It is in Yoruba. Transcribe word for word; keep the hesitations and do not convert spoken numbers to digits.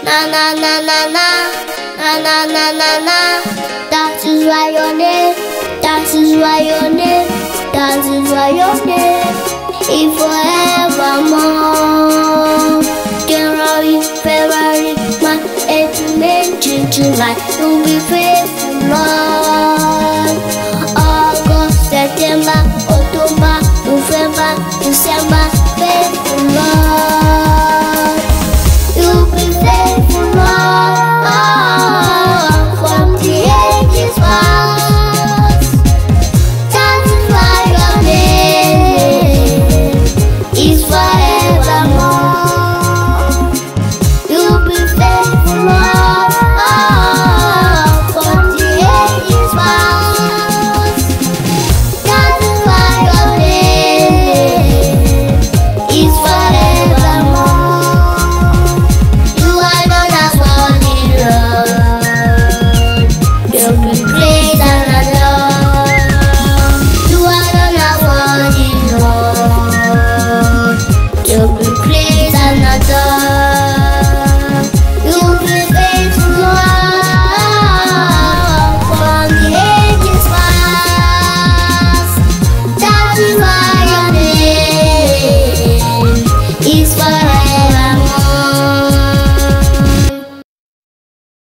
Na na na na na, na na na na na. That is why your name, that is why your name, that is why your name is forevermore. January, February, March, April, May, June, July, you'll be free.